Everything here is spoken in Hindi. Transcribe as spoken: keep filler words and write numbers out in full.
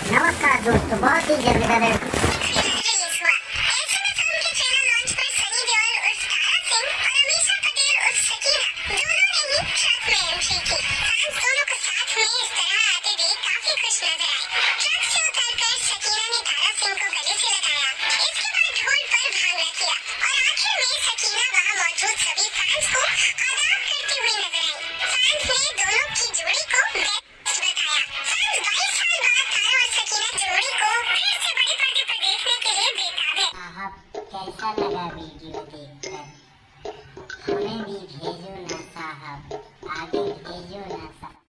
नमस्कार दोस्तों, बहुत ही जल्द कैसा लगा वीडियो देखकर।